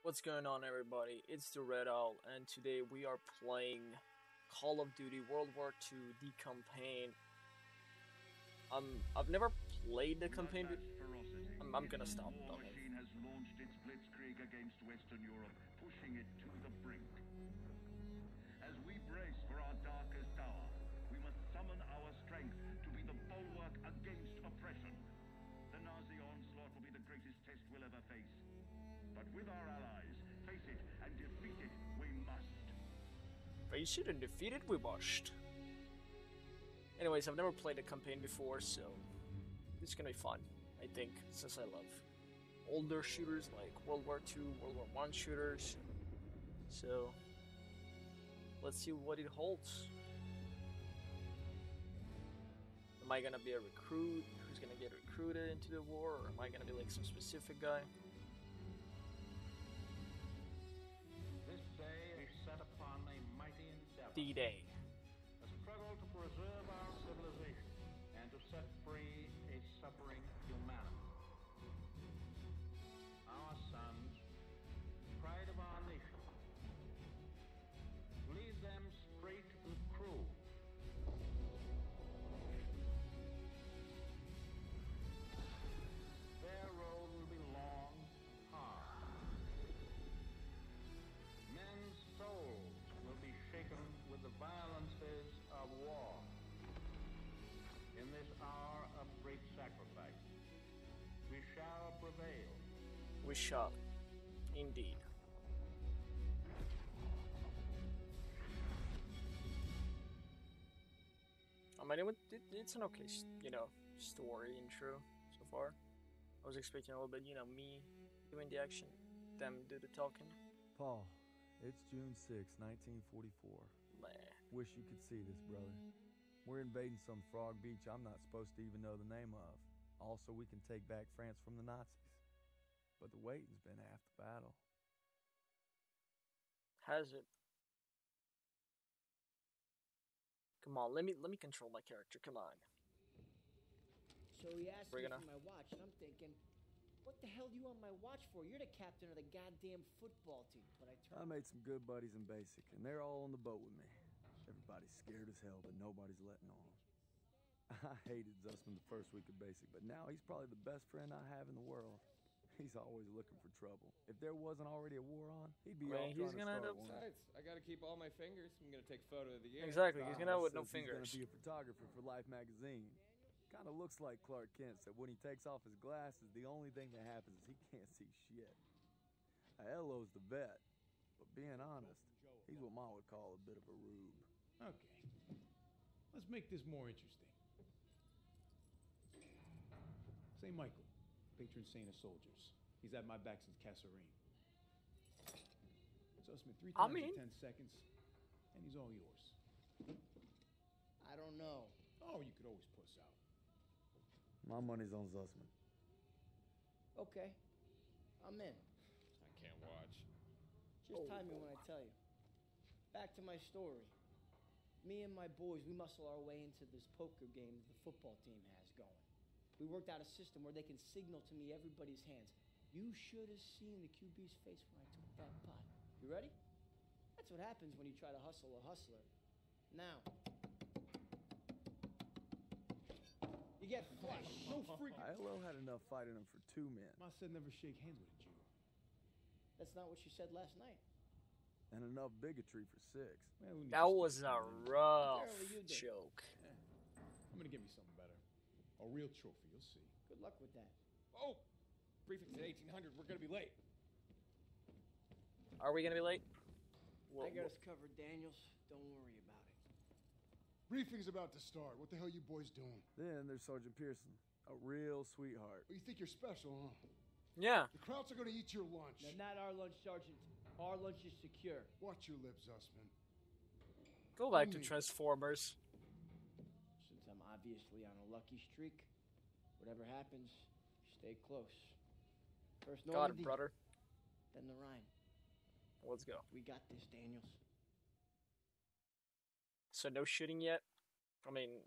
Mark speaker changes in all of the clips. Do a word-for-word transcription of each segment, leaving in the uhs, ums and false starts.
Speaker 1: What's going on, everybody? It's the Red Owl, and today we are playing Call of Duty World War Two the campaign. Um, I've never played the campaign. I'm, I'm gonna stop.
Speaker 2: The war machine has launched its blitzkrieg against Western Europe, pushing it to the brink. As we brace for our darkest hour, we must summon our strength to be the bulwark against oppression. The Nazi onslaught will be the greatest test we'll ever face. But with our allies, face it and defeat it, we must.
Speaker 1: Face it and defeat it, we must. Anyways, I've never played a campaign before, so it's gonna be fun, I think, since I love older shooters like World War Two, World War One shooters. So let's see what it holds. Am I gonna be a recruit? Who's gonna get recruited into the war? Or am I gonna be like some specific guy?
Speaker 3: This day is set upon a mighty endeavor.
Speaker 1: D-Day.
Speaker 3: A struggle to preserve our civilization and to set free a suffering humanity. Our sons, pride of our nation, lead them straight and true. Their road will be long and hard. Men's souls will be shaken with the violences of war. In this hour of great sacrifice, we shall prevail.
Speaker 1: We shall, indeed. I mean, it, it, it's an okay, you know, story intro so far. I was expecting a little bit, you know, me doing the action, them do the talking.
Speaker 4: Paul, it's June sixth, nineteen forty-four.
Speaker 1: Man.
Speaker 4: Wish you could see this, brother. We're invading some frog beach I'm not supposed to even know the name of. Also, we can take back France from the Nazis. But the waiting's been half the battle.
Speaker 1: Has it? Come on, let me let me control my character. Come on.
Speaker 5: So he asked
Speaker 1: We're
Speaker 5: me
Speaker 1: gonna-
Speaker 5: for my watch, and I'm thinking, what the hell do you want my watch for? You're the captain of the goddamn football team. But I
Speaker 4: I
Speaker 5: turned.
Speaker 4: made some good buddies in basic, and they're all on the boat with me. Everybody's scared as hell, but nobody's letting on. I hated Zussman the first week of basic, but now he's probably the best friend I have in the world. He's always looking for trouble. If there wasn't already a war on, he'd be
Speaker 1: Man,
Speaker 4: off
Speaker 1: he's
Speaker 4: trying to
Speaker 1: gonna end
Speaker 4: start
Speaker 1: up-
Speaker 4: one.
Speaker 6: Besides, I gotta keep all my fingers. I'm gonna take photo of the year.
Speaker 1: Exactly, he's gonna have with no
Speaker 4: Says he's
Speaker 1: fingers.
Speaker 4: gonna be a photographer for Life magazine. Kind of looks like Clark Kent, so when he takes off his glasses, the only thing that happens is he can't see shit. Elo's the vet, but being honest, he's what Ma would call a bit of a rube.
Speaker 7: Okay. Let's make this more interesting. Saint Michael, patron saint of soldiers. He's had my back since Kasserine. Zussman, three
Speaker 1: I
Speaker 7: times
Speaker 1: mean-
Speaker 7: in ten seconds, and he's all yours.
Speaker 5: I don't know.
Speaker 7: Oh, you could always puss out.
Speaker 4: My money's on Zussman.
Speaker 5: Okay, I'm in.
Speaker 6: I can't watch.
Speaker 5: Just
Speaker 1: Oh.
Speaker 5: time me when I tell you. Back to my story. Me and my boys, we muscle our way into this poker game the football team has going. We worked out a system where they can signal to me everybody's hands. You should have seen the Q B's face when I took that pot. You ready? That's what happens when you try to hustle a hustler. Now, you get flushed. No freaking.
Speaker 4: Elo had enough fight in him for two men,
Speaker 7: Ma said never shake hands with a Jew.
Speaker 5: That's not what she said last night.
Speaker 4: and enough bigotry for six.
Speaker 7: Man, who needs
Speaker 1: That
Speaker 7: to
Speaker 1: was
Speaker 7: stick
Speaker 1: a
Speaker 7: to that?
Speaker 1: rough
Speaker 5: Apparently you did.
Speaker 1: joke.
Speaker 7: Eh, I'm gonna get me something better. A real trophy, you'll see.
Speaker 5: Good luck with that.
Speaker 6: Oh, briefing's at eighteen hundred. We're gonna be late.
Speaker 1: Are we gonna be late?
Speaker 5: I
Speaker 1: What,
Speaker 5: got
Speaker 1: what-
Speaker 5: us covered, Daniels. Don't worry about it.
Speaker 8: Briefing's about to start. What the hell you boys doing?
Speaker 4: Then there's Sergeant Pearson, a real sweetheart.
Speaker 8: Well, you think you're special, huh?
Speaker 1: Yeah.
Speaker 8: The Krauts are gonna eat your lunch.
Speaker 5: Now, not our lunch, Sergeant. Our lunch is secure.
Speaker 8: Watch your lips, Zussman.
Speaker 1: Go back to
Speaker 8: Only-
Speaker 1: Transformers.
Speaker 5: Since I'm obviously on a lucky streak, whatever happens, stay close. First
Speaker 1: Got
Speaker 5: Normandy,
Speaker 1: it, brother.
Speaker 5: then the Rhine.
Speaker 1: Let's go.
Speaker 5: We got this, Daniels.
Speaker 1: So no shooting yet? I mean...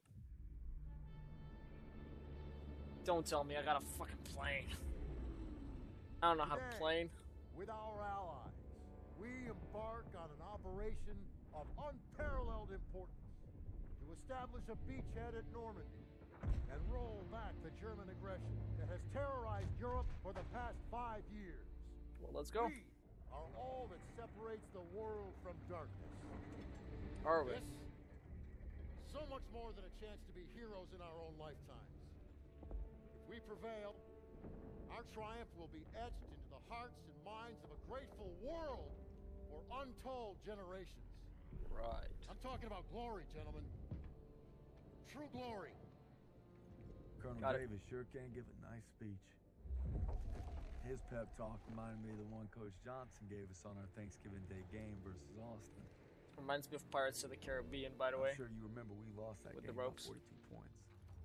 Speaker 1: Don't tell me I got a fucking plane. I don't know how to plane.
Speaker 9: with our allies, we embark on an operation of unparalleled importance to establish a beachhead at Normandy and roll back the German aggression that has terrorized Europe for the past five years.
Speaker 1: Well, let's go.
Speaker 9: We are all that separates the world from darkness.
Speaker 1: Are we?
Speaker 9: This, so much more than a chance to be heroes in our own lifetimes. If we prevail, our triumph will be etched into the hearts and minds of a grateful world for untold generations.
Speaker 1: Right.
Speaker 9: I'm talking about glory, gentlemen. True glory.
Speaker 4: Colonel
Speaker 1: Got it.
Speaker 4: Davis sure can give a nice speech. His pep talk reminded me of the one Coach Johnson gave us on our Thanksgiving Day game versus Austin.
Speaker 1: Reminds me of Pirates of the Caribbean, by the way.
Speaker 4: I'm sure you remember we lost that
Speaker 1: With
Speaker 4: game
Speaker 1: the ropes.
Speaker 4: by forty-two points.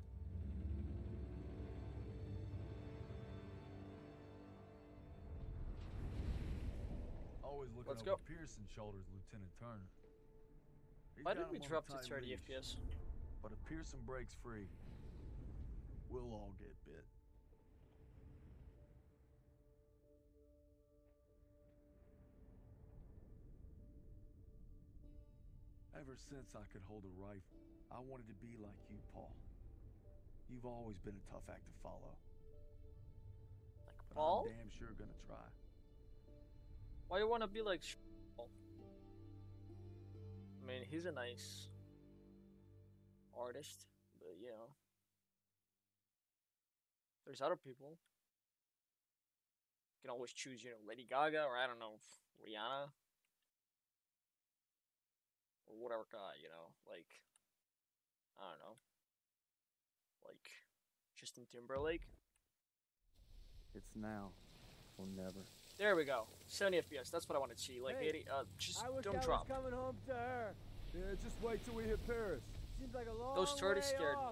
Speaker 4: Always looking
Speaker 1: Let's
Speaker 4: over
Speaker 1: go.
Speaker 4: Pearson's shoulders, Lieutenant Turner. He's
Speaker 1: Why
Speaker 4: got
Speaker 1: did we
Speaker 4: him on
Speaker 1: drop
Speaker 4: a
Speaker 1: to
Speaker 4: tight
Speaker 1: thirty
Speaker 4: leash,
Speaker 1: F P S?
Speaker 4: But if Pearson breaks free, we'll all get bit. Ever since I could hold a rifle, I wanted to be like you, Paul. You've always been a tough act to follow.
Speaker 1: Like
Speaker 4: But
Speaker 1: Paul?
Speaker 4: I'm damn sure gonna try.
Speaker 1: Why you wanna be like Sh- Paul? I mean, he's a nice artist, but you know, there's other people. You can always choose, you know, Lady Gaga or I don't know, Rihanna. Or whatever guy, you know, like, I don't know, like, Justin Timberlake.
Speaker 4: It's now or never.
Speaker 1: There we go, seventy F P S, that's what I want to see, like,
Speaker 10: Hey,
Speaker 1: eighty, uh, just
Speaker 10: I wish
Speaker 1: don't
Speaker 10: I
Speaker 1: drop.
Speaker 10: was coming home to her.
Speaker 4: Yeah, just wait till we hit Paris.
Speaker 10: Seems like a long
Speaker 1: Those thirty
Speaker 10: way
Speaker 1: scared me.
Speaker 10: off.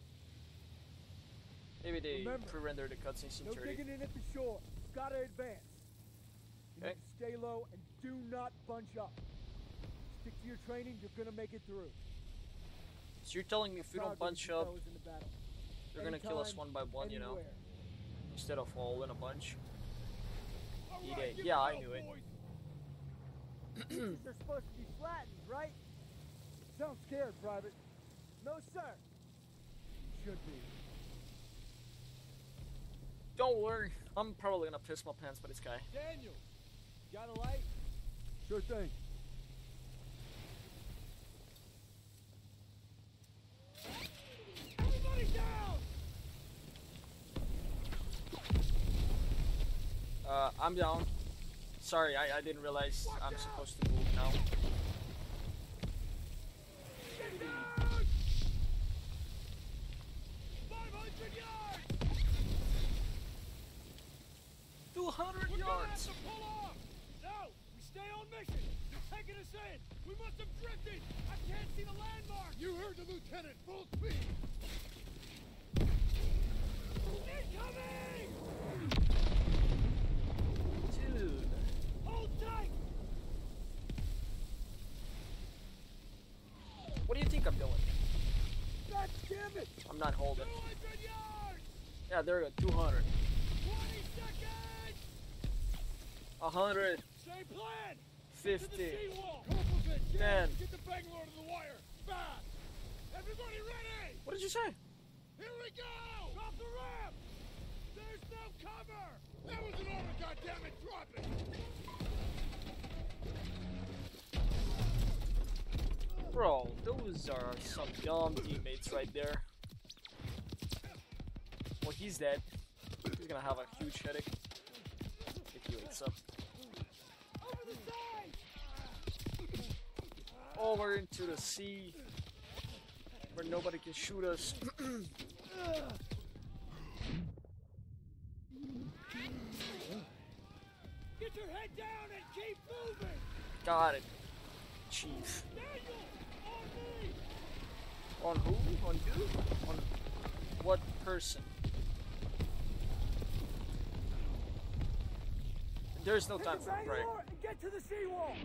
Speaker 1: Maybe they
Speaker 10: Remember,
Speaker 1: pre-rendered the cutscenes in
Speaker 10: No
Speaker 1: thirty.
Speaker 10: digging in at the shore. Gotta advance. You
Speaker 1: Okay.
Speaker 10: need to stay low and do not bunch up. Stick to your training, you're gonna make it through.
Speaker 1: So you're telling me if we
Speaker 10: Proud
Speaker 1: don't
Speaker 10: to
Speaker 1: bunch
Speaker 10: be
Speaker 1: up,
Speaker 10: fellows in the battle.
Speaker 1: they're gonna kill us
Speaker 10: Anytime,
Speaker 1: one by one, you know,
Speaker 10: anywhere.
Speaker 1: instead of all in a bunch?
Speaker 6: All
Speaker 1: Eat
Speaker 6: right,
Speaker 1: it.
Speaker 6: give
Speaker 1: Yeah,
Speaker 6: it
Speaker 1: I
Speaker 6: up,
Speaker 1: knew it.
Speaker 6: boys.
Speaker 10: Beaches are supposed to be flattened, right? Sounds scared, Private. No, sir. Should be.
Speaker 1: Don't worry, I'm probably gonna piss my pants by this guy.
Speaker 10: Daniel, got a light?
Speaker 4: Sure thing.
Speaker 10: Everybody down!
Speaker 1: Uh, I'm down. Sorry, I, I didn't realize I'm supposed to move now.
Speaker 10: Get down! five hundred yards!
Speaker 1: two hundred
Speaker 10: We're gonna have
Speaker 1: yards!
Speaker 10: to pull off! No! We stay on mission! They're taking us in! We must have drifted! I can't see the landmark!
Speaker 8: You heard the lieutenant. Full speed.
Speaker 10: Incoming!
Speaker 1: Dude.
Speaker 10: Hold tight!
Speaker 1: What do you think I'm doing?
Speaker 10: God damn it!
Speaker 1: I'm not holding.
Speaker 10: two hundred yards!
Speaker 1: Yeah, there we go, two hundred.
Speaker 10: twenty seconds!
Speaker 1: one hundred.
Speaker 10: Same plan!
Speaker 1: fifty.
Speaker 10: Seawall!
Speaker 1: ten.
Speaker 10: Get the Bangalore to the wire! Fast! Everybody ready!
Speaker 1: What did you say?
Speaker 10: Here we go! Drop the ramp! There's no cover!
Speaker 8: That was an order, goddammit. Drop it.
Speaker 1: Bro, those are some dumb teammates right there. Well, he's dead. He's gonna have a huge headache if he wakes up.
Speaker 10: Over the side!
Speaker 1: Over into the sea where nobody can shoot us.
Speaker 10: Get your head down and keep moving!
Speaker 1: Got it, Chief.
Speaker 10: Daniel! On me!
Speaker 1: On who? On you? On what person? There's no time
Speaker 10: Take
Speaker 1: for
Speaker 10: the
Speaker 1: a break.
Speaker 10: Bangalore and get to the seawall!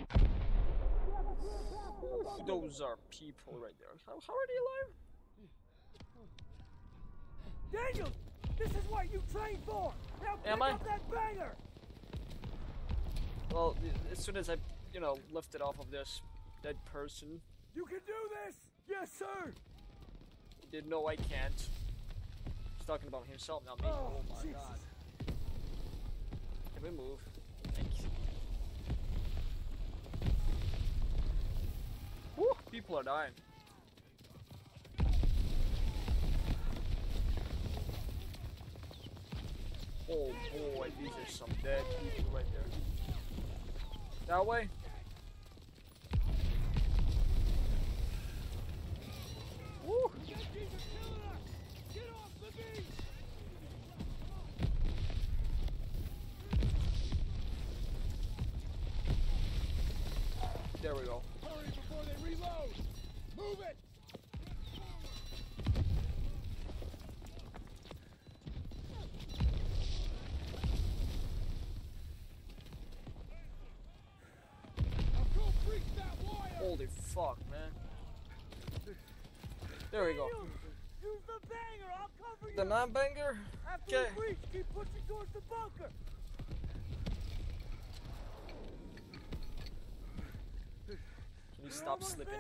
Speaker 1: Those are people right there. How, how are they alive?
Speaker 10: Daniel! This is what you trained for! Now pick
Speaker 1: Am I?
Speaker 10: up that banger!
Speaker 1: Well, as soon as I, you know, lifted off of this dead person.
Speaker 10: You can do this! Yes, sir!
Speaker 1: He did no, I can't. He's talking about himself, not me.
Speaker 10: Oh,
Speaker 1: Oh my
Speaker 10: Jesus.
Speaker 1: god. Can we move? Thank you. Woo! People are dying. Oh boy, these are some dead people right there. That way? Woo! There we go.
Speaker 10: Hurry before they reload! Move it!
Speaker 1: Holy fuck, man. There we go.
Speaker 10: Use the banger, I'll cover you!
Speaker 1: The non-banger?
Speaker 10: After
Speaker 1: Okay.
Speaker 10: you breach, keep pushing towards the bunker!
Speaker 1: Can you stop slipping?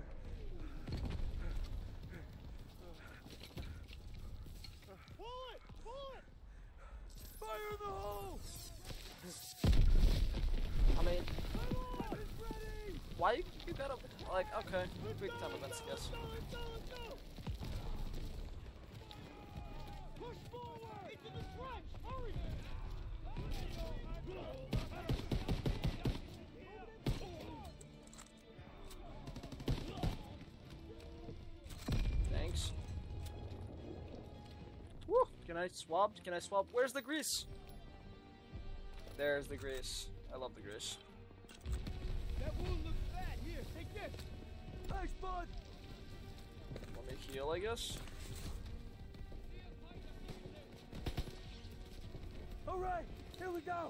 Speaker 10: Bullet! Bullet! Fire in the hole!
Speaker 1: I mean, why you keep that up? Like, okay, quick time events, I guess.
Speaker 10: Push forward! Into the trench! Hurry!
Speaker 1: Thanks. Woo! Can I swap? Can I swap? Where's the grease? There's the grease. I love the grease.
Speaker 10: That wound looks bad. Here, take this. Thanks, bud.
Speaker 1: Let me heal, I guess.
Speaker 10: All right, here we go.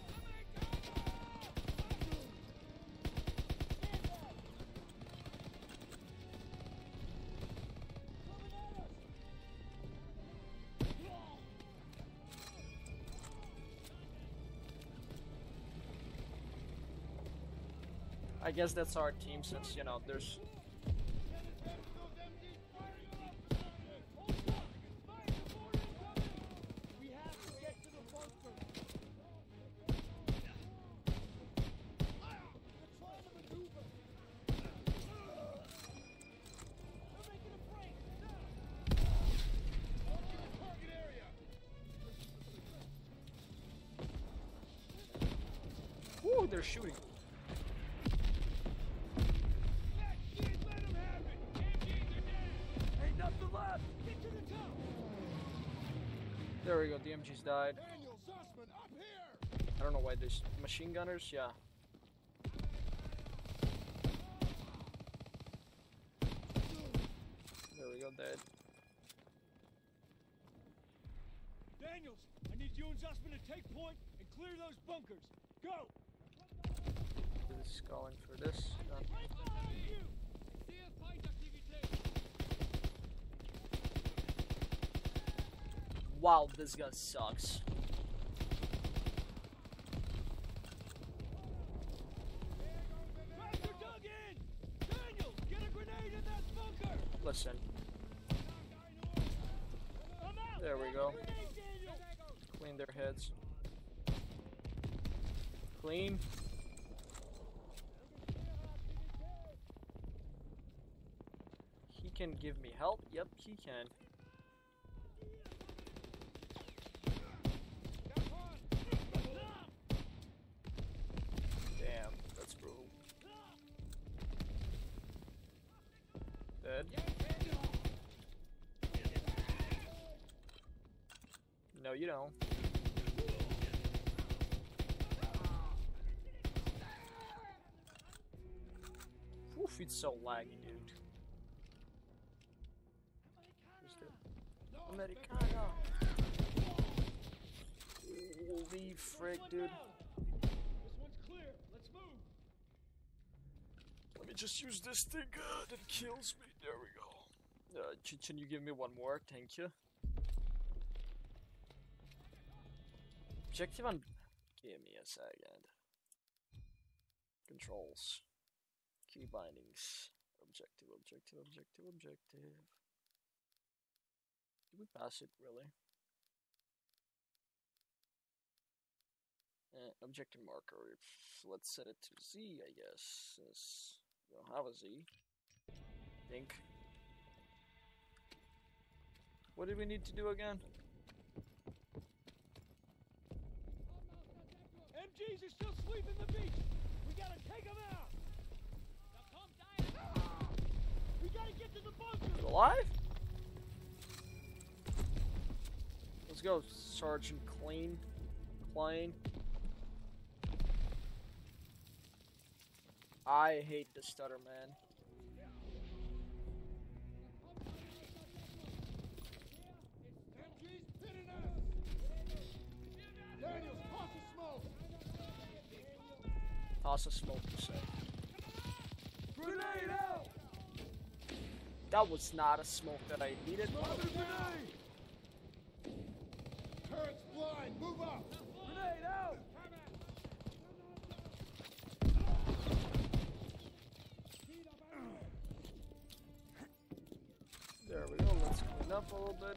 Speaker 1: I guess that's our team since, you know, there's... Woo, they're shooting. There we go, the M Gs died. I don't know why there's machine gunners, yeah. There we go, dead.
Speaker 10: Daniels, I need you and Zussman to take point and clear those bunkers. Go!
Speaker 1: This is going for this. Done. Wow, this guy sucks.
Speaker 10: Daniel, get a grenade in that bunker.
Speaker 1: Listen. There we go. Clean their heads. Clean. He can give me help. Yep, he can. Damn, that's brutal. Dead. No, you don't. Oof, it's so laggy, dude. Who's the Americana? Holy frick, dude.
Speaker 10: This one's clear. Let's move.
Speaker 1: Let me just use this thing uh, that kills me. There we go. Uh, can you give me one more? Thank you. Objective on. Give me a second. Controls. Key bindings. Objective, objective, objective, objective. Did we pass it, really? Uh, objective marker. Let's set it to Z, I guess. Since we don't have a Z. I think. What did we need to do again?
Speaker 10: M Gs are still sweeping the beach. We gotta take them out. We gotta get to the bunker.
Speaker 1: You alive? Let's go, Sergeant Clean. Klein. I hate the stutter, man.
Speaker 8: Daniel, toss the smoke.
Speaker 1: Toss a smoke, you say.
Speaker 10: Grenade out.
Speaker 1: That was not a smoke that I needed.
Speaker 8: Turret's blind. Move up.
Speaker 10: Grenade out.
Speaker 1: There we go. Let's clean up a little bit.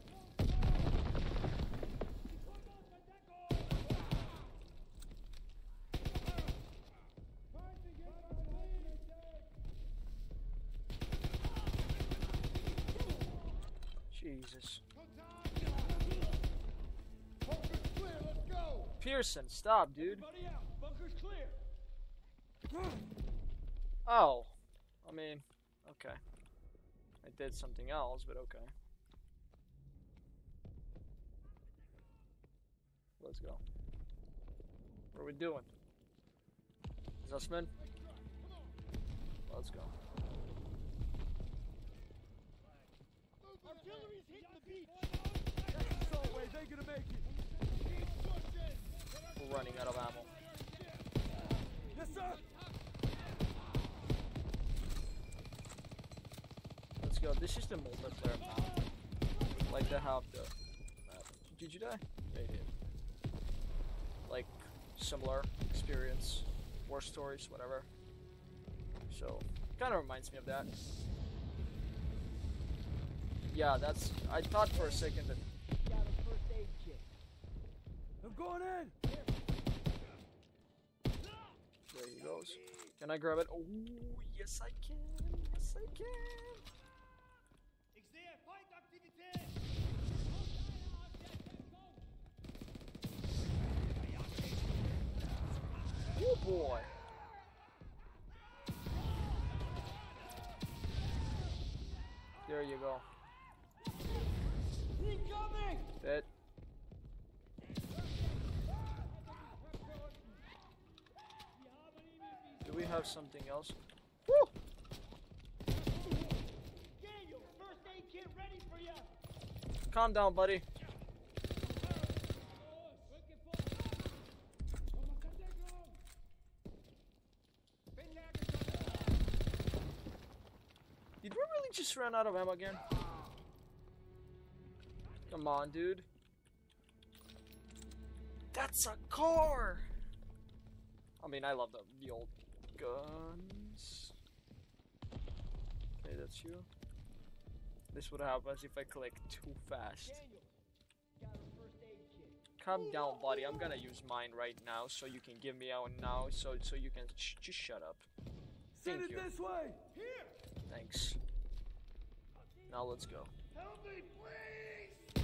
Speaker 1: Jesus.
Speaker 8: Bunker's clear. Let's go.
Speaker 1: Pearson, stop, dude.
Speaker 10: Everybody out. Bunker's clear.
Speaker 1: Oh. I mean, okay. I did something else, but okay. Let's go. What are we doing? Zussman? Let's go.
Speaker 10: Artillery's hitting the beach. Assault wave, they gonna make it.
Speaker 1: We're running out of ammo.
Speaker 10: Yes, sir.
Speaker 1: Let's go. This is the multiplayer map. Like they have the map. Did you die? Yeah, you did. Like similar experience, war stories, whatever. So kind of reminds me of that. Yeah, that's. I thought for a second that.
Speaker 10: Got a first aid kit. I'm going in.
Speaker 1: There he goes. Can I grab it? Oh, yes I can. Yes I can. Oh boy. There you go.
Speaker 10: Incoming.
Speaker 1: Dead. Do we have something else? Woo!
Speaker 10: Daniel, first aid kit ready for you.
Speaker 1: Calm down, buddy. Did we really just run out of ammo again? Come on, dude. That's a car! I mean, I love the, the old guns. Okay, that's you. This would happen if I click too fast.
Speaker 10: Daniel, got a first aid kit.
Speaker 1: Calm down, buddy. I'm gonna use mine right now, so you can give me out now, so so you can sh just shut up.
Speaker 10: Send
Speaker 1: Thank
Speaker 10: it
Speaker 1: you.
Speaker 10: this way. Here.
Speaker 1: Thanks. Now let's go.
Speaker 10: Help me, please.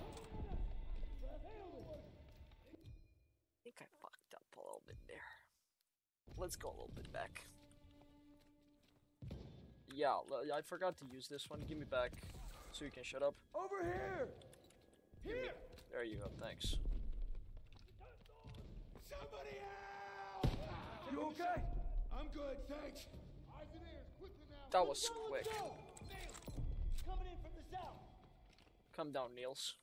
Speaker 1: I think I fucked up a little bit there. Let's go a little bit back. Yeah, I forgot to use this one. Give me back, so you can shut up.
Speaker 10: Over here.
Speaker 1: Give me-
Speaker 10: Here.
Speaker 1: There you go. Thanks.
Speaker 10: Somebody out. You okay?
Speaker 8: I'm good, thanks. Eyes and ears, quickly now.
Speaker 1: That was
Speaker 10: Let's go,
Speaker 1: quick.
Speaker 10: let's go. Coming in from the south.
Speaker 1: Come down, Niels.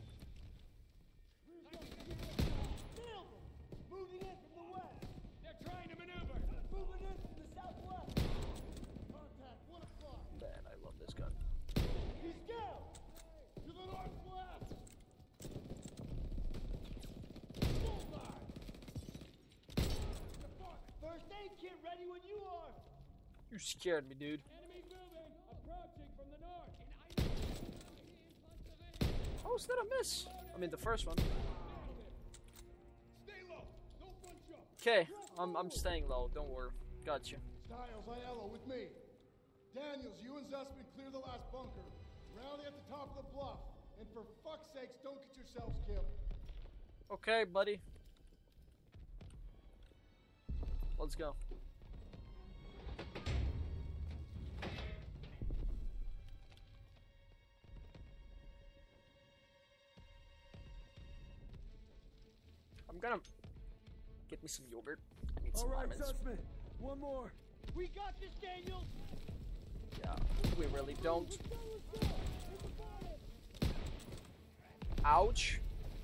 Speaker 10: Nailed them. Moving in from the west. They're trying to maneuver. Moving in from the southwest.
Speaker 8: Contact, one o'clock.
Speaker 1: Man, I love this gun.
Speaker 10: He's down.
Speaker 8: To the northwest.
Speaker 10: Bullseye. First first aid kit ready when you are.
Speaker 1: You scared me, dude.
Speaker 6: Enemy moving, approaching from the north.
Speaker 1: How was that a miss? I mean, the first one.
Speaker 6: Stay low. No front jump.
Speaker 1: Okay, I'm I'm staying low. Don't worry. Got you.
Speaker 8: Styles, Aiello, with me. Daniels, you and Zussman clear the last bunker. Rally at the top of the bluff. And for fuck's sakes, don't get yourselves killed.
Speaker 1: Okay, buddy. Let's go. I'm gonna get me some yogurt. I need
Speaker 4: All
Speaker 1: some
Speaker 4: right,
Speaker 1: lemons.
Speaker 4: Zussman. One more.
Speaker 10: We got this, Daniel.
Speaker 1: Yeah, we really don't. Ouch.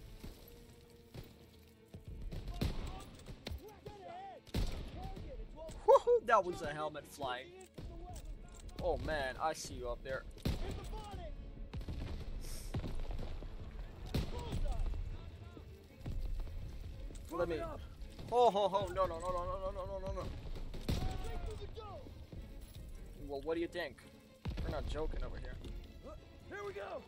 Speaker 1: Woohoo! That was a helmet flying. Oh man, I see you up there. Let me. Oh, ho, ho! No, no, no, no, no, no, no, no, no. Well, what do you think? We're not joking over here.
Speaker 4: Here we go.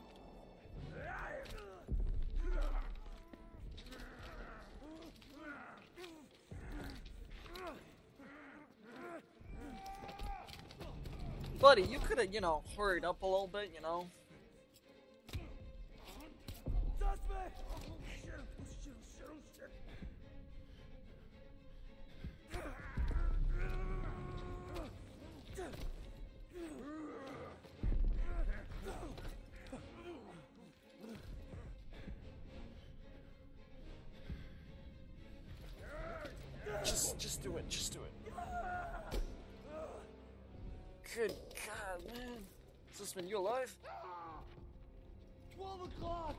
Speaker 1: Buddy, you could have, you know, hurried up a little bit, you know. Just, just do it. Just do it. Good God, man. Zussman, you alive?
Speaker 10: Twelve o'clock.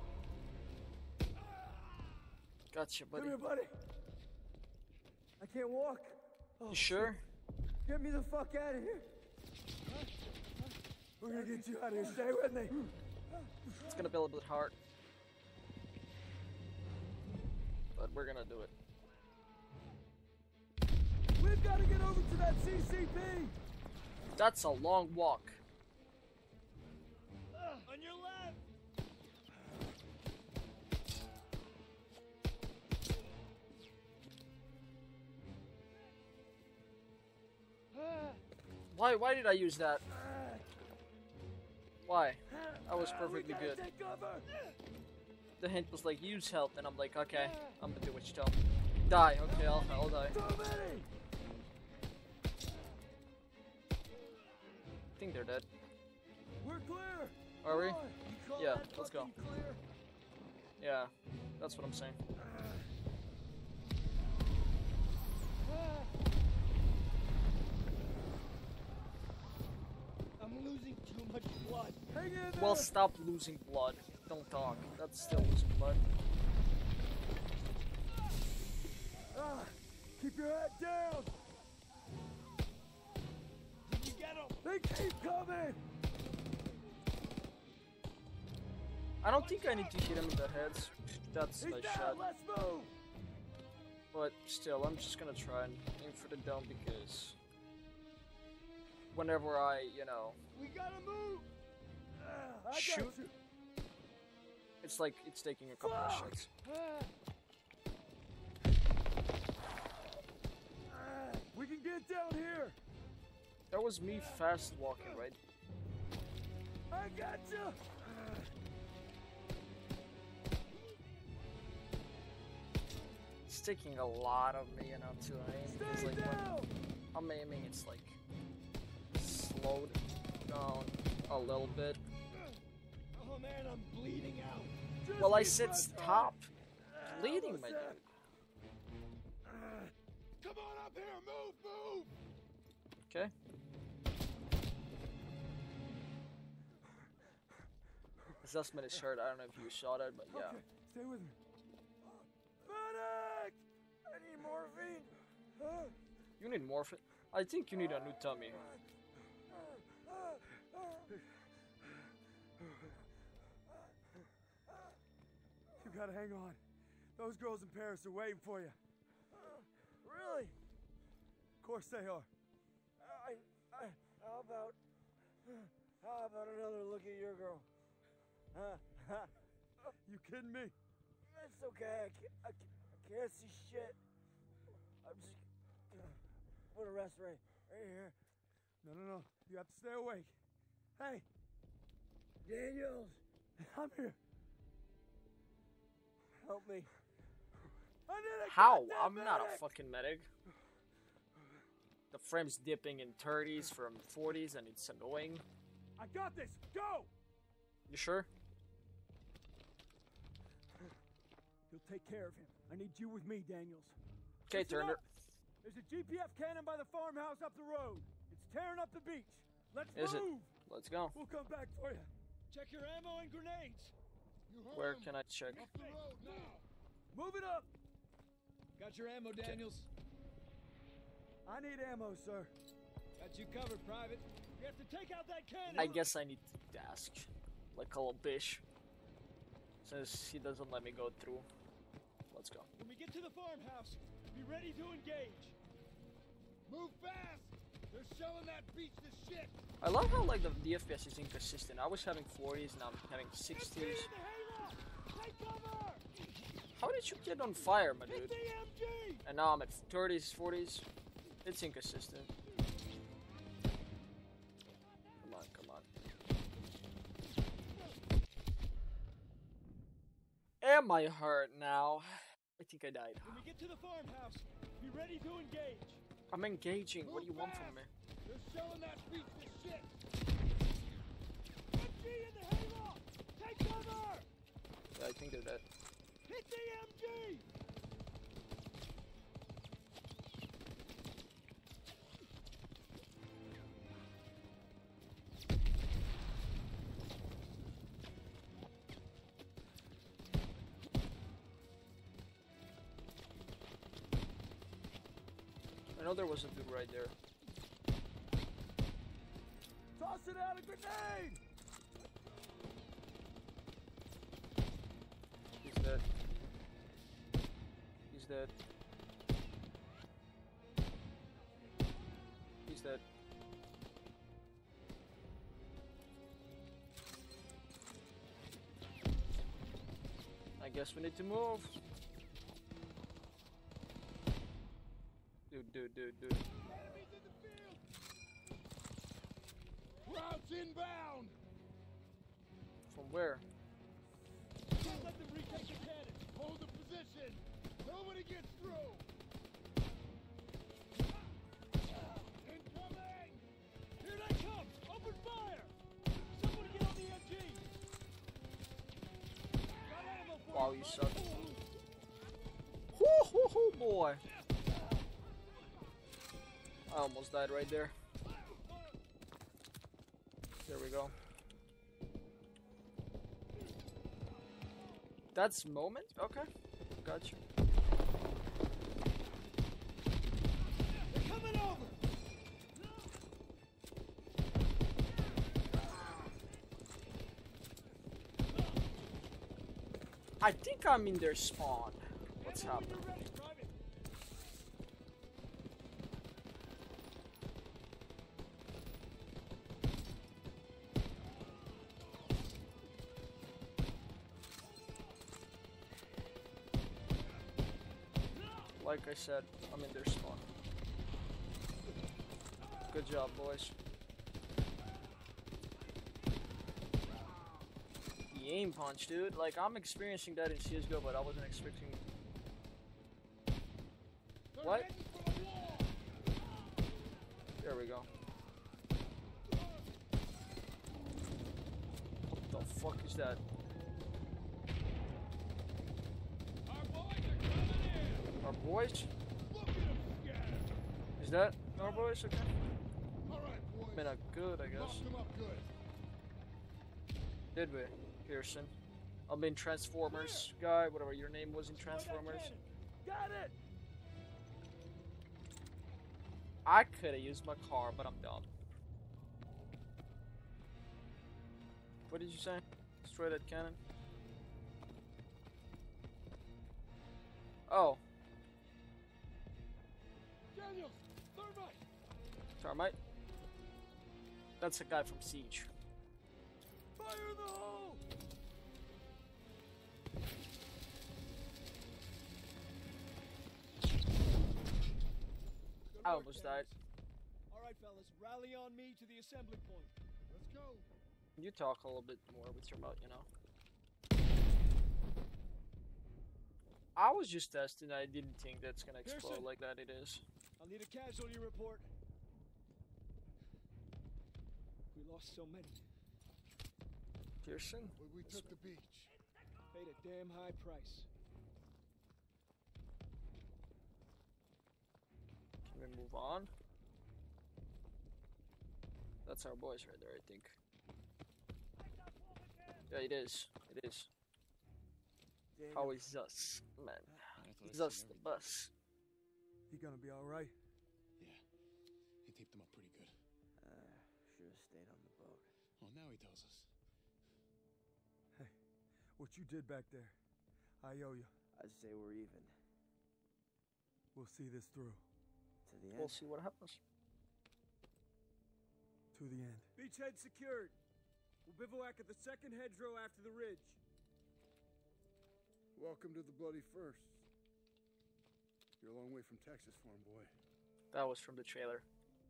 Speaker 1: Gotcha, buddy.
Speaker 4: Come here, buddy. I can't walk.
Speaker 1: You sure?
Speaker 4: Get me the fuck out of here. We're gonna get you out of here. Stay with me.
Speaker 1: It's gonna be a little bit hard. But we're gonna do it.
Speaker 4: We've got to get over to that C C P.
Speaker 1: That's a long walk.
Speaker 10: Uh, on your left.
Speaker 1: Why, why did I use that? Why? That was perfectly good. The hint was like, use health, and I'm like, okay, I'm gonna do what you tell me. Die, okay, I'll, I'll die. I think they're dead.
Speaker 4: We're clear.
Speaker 1: Are we?
Speaker 4: Call
Speaker 1: Yeah,
Speaker 4: that
Speaker 1: let's go.
Speaker 4: fucking Clear.
Speaker 1: Yeah, that's what I'm saying.
Speaker 10: I'm losing too much blood.
Speaker 4: Hang in there.
Speaker 1: Well, stop losing blood. Don't talk. That's still losing blood.
Speaker 4: Ah, keep your head down.
Speaker 10: Did you get him?
Speaker 4: They keep coming.
Speaker 1: I don't think I need to hit him in the heads. That's
Speaker 4: He's
Speaker 1: my
Speaker 4: down.
Speaker 1: shot.
Speaker 4: Let's move.
Speaker 1: But still, I'm just gonna try and aim for the dome because whenever I, you know,
Speaker 10: We gotta move.
Speaker 4: Ah, I
Speaker 1: Shoot.
Speaker 4: got you.
Speaker 1: it's like it's taking a couple of
Speaker 4: Fuck.
Speaker 1: shots.
Speaker 4: Ah, we can get down here.
Speaker 1: That was me fast walking, right?
Speaker 4: I got you.
Speaker 1: It's taking a lot of me, you know, to aim. It's
Speaker 4: Stay
Speaker 1: like when
Speaker 4: down.
Speaker 1: I'm aiming, it's like slowed down a little bit.
Speaker 10: Oh man, I'm bleeding out.
Speaker 4: Just
Speaker 1: Well, I
Speaker 4: keep
Speaker 1: said
Speaker 4: pressing.
Speaker 1: stop
Speaker 4: Ah,
Speaker 1: bleeding,
Speaker 4: almost
Speaker 1: my
Speaker 4: there.
Speaker 1: dude.
Speaker 8: Come on up here, move, move!
Speaker 1: Okay. Zussman is hurt. I don't know if you saw that, but yeah.
Speaker 4: Okay, stay with me. Medic! I need morphine. Ah,
Speaker 1: You need morphine. I think you need a new tummy.
Speaker 4: You gotta hang on. Those girls in Paris are waiting for you. Really? course they are.
Speaker 10: I, I, how about, how about another look at your girl? Huh?
Speaker 4: You kidding me?
Speaker 10: It's okay. I can't, I can't, I can't see shit. I'm just gonna rest right, right here.
Speaker 4: No, no, no. You have to stay awake. Hey,
Speaker 10: Daniels,
Speaker 4: I'm here.
Speaker 10: help me.
Speaker 4: I need a
Speaker 1: How?
Speaker 4: goddamn
Speaker 1: I'm not a
Speaker 4: medic!
Speaker 1: fucking medic. The frame's dipping in thirties from forties and it's annoying.
Speaker 4: I got this. Go.
Speaker 1: You sure?
Speaker 4: You'll take care of him. I need you with me, Daniels.
Speaker 1: Okay,
Speaker 4: Listen
Speaker 1: Turner.
Speaker 4: up. There's a G P F cannon by the farmhouse up the road. It's tearing up the beach. Let's
Speaker 1: Is it?
Speaker 4: move.
Speaker 1: Let's go.
Speaker 4: We'll come back for you.
Speaker 6: Check your ammo and grenades.
Speaker 8: You heard
Speaker 1: Where
Speaker 8: him.
Speaker 1: can I check?
Speaker 8: Up the road now.
Speaker 4: Move it up.
Speaker 6: Got your ammo, Daniels.
Speaker 4: I need ammo, sir.
Speaker 6: Got you covered, Private. We have to take out that cannon.
Speaker 1: I guess I need to ask. Like a little bitch. Since he doesn't let me go through. Let's go.
Speaker 6: When we get to the farmhouse, be ready to engage.
Speaker 8: Move fast. They're shelling that beach to shit.
Speaker 1: I love how like the, the F P S is inconsistent. I was having forties, now I'm having sixties.
Speaker 6: M G in the hayloft! Take cover!
Speaker 1: How did you get on fire, my
Speaker 6: Hit
Speaker 1: dude?
Speaker 6: the M G!
Speaker 1: And now I'm at thirties, forties. It's inconsistent. Come on, come on. Am I hurt now? I think I died.
Speaker 6: When we get to the farmhouse, be ready to engage.
Speaker 1: I'm engaging. What do you
Speaker 8: Move
Speaker 1: want
Speaker 8: fast.
Speaker 1: from me?
Speaker 8: They're shelling that beach to shit.
Speaker 6: M G in the hayloft! Take cover!
Speaker 1: Yeah, I think they're dead.
Speaker 6: Hit the M G!
Speaker 1: I know there was a dude right there.
Speaker 4: Toss it out a grenade.
Speaker 1: He's dead. He's dead. He's dead. I guess we need to move. Dude, dude, dude, dude.
Speaker 8: Enemies in the field. Routes inbound.
Speaker 1: From where?
Speaker 6: Can't let them retake the cannon.
Speaker 8: Hold the position. Nobody gets through. Incoming.
Speaker 6: Here they come! Open fire! Someone get on the M G! Got ammo for
Speaker 1: Wow,
Speaker 6: you,
Speaker 1: you
Speaker 6: Private.
Speaker 1: suck. Hoo hoo hoo, boy. I almost died right there. There we go. That's moment? Okay. Gotcha.
Speaker 6: They're coming over!
Speaker 1: I think I'm in their spawn. What's
Speaker 6: Ammo when
Speaker 1: happening?
Speaker 6: you're ready, Private.
Speaker 1: Like I said, I'm in their spawn. Good job, boys. The aim punch, dude. Like, I'm experiencing that in C S G O, but I wasn't expecting...
Speaker 8: They're
Speaker 1: What?
Speaker 8: heading for the wall.
Speaker 1: There we go. What the fuck is that?
Speaker 6: Our boys are coming in!
Speaker 1: Our boys?
Speaker 6: Look at them scatter!
Speaker 1: Is that our boys? Okay.
Speaker 8: All right, boys.
Speaker 1: Been a good, I guess.
Speaker 8: Locked them up good.
Speaker 1: Did we, Pearson? I'm in Transformers guy, whatever your name was in Transformers.
Speaker 4: Got it.
Speaker 1: I could have used my car, but I'm dumb. What did you say? Destroy that cannon? Oh.
Speaker 8: Daniels,
Speaker 6: Daniels! Thermite!
Speaker 1: Thermite? That's a guy from Siege.
Speaker 6: Fire in the hole!
Speaker 1: I almost died.
Speaker 6: Alright, fellas, rally on me to the assembly point.
Speaker 8: Let's go.
Speaker 1: Can you talk a little bit more with your mouth, you know? I was just testing. I didn't think that's gonna explode
Speaker 6: Pearson.
Speaker 1: like that. It is.
Speaker 6: I'll need a casualty report. We lost so many.
Speaker 1: Pearson?
Speaker 8: We, we took the beach.
Speaker 6: Paid a damn high price.
Speaker 1: Can we move on? That's our boys right there, I think. Yeah, it is. It is. How is us, man? Is us the bus?
Speaker 4: He gonna be all right?
Speaker 7: Yeah, he taped them up pretty good.
Speaker 10: Uh, should have stayed on the boat.
Speaker 7: Well, now he tells us.
Speaker 4: Hey, what you did back there, I owe you.
Speaker 10: I'd say we're even.
Speaker 4: We'll see this through.
Speaker 10: To the end.
Speaker 1: We'll see what happens.
Speaker 4: To the end.
Speaker 6: Beachhead secured. We'll bivouac at the second hedgerow after the ridge.
Speaker 8: Welcome to the bloody first. You're a long way from Texas, farm boy.
Speaker 1: That was from the trailer.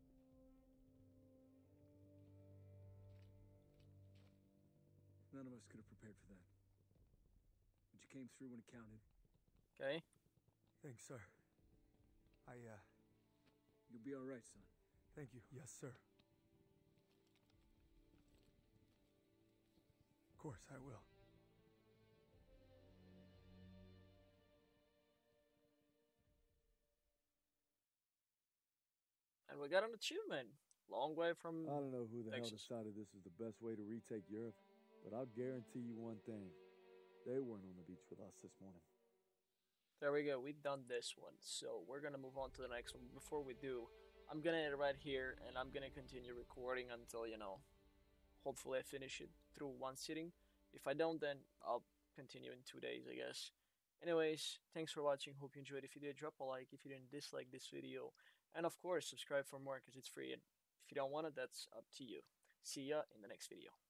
Speaker 6: None of us could have prepared for that. But you came through when it counted.
Speaker 1: Okay.
Speaker 4: Thanks, sir. I, uh...
Speaker 6: You'll be all right, son.
Speaker 4: Thank you. Yes, sir. Of course, I will.
Speaker 1: And we got an achievement. Long way from
Speaker 4: I don't know who the
Speaker 1: Texas.
Speaker 4: hell decided this was the best way to retake Europe, but I'll guarantee you one thing. They weren't on the beach with us this morning.
Speaker 1: There we go. We've done this one. So we're going to move on to the next one. Before we do, I'm going to end it right here, and I'm going to continue recording until, you know, hopefully I finish it through one sitting. If I don't, then I'll continue in two days, I guess. Anyways, thanks for watching. Hope you enjoyed. If you did, drop a like. If you didn't, dislike this video. And of course, subscribe for more because it's free. And if you don't want it, that's up to you. See ya in the next video.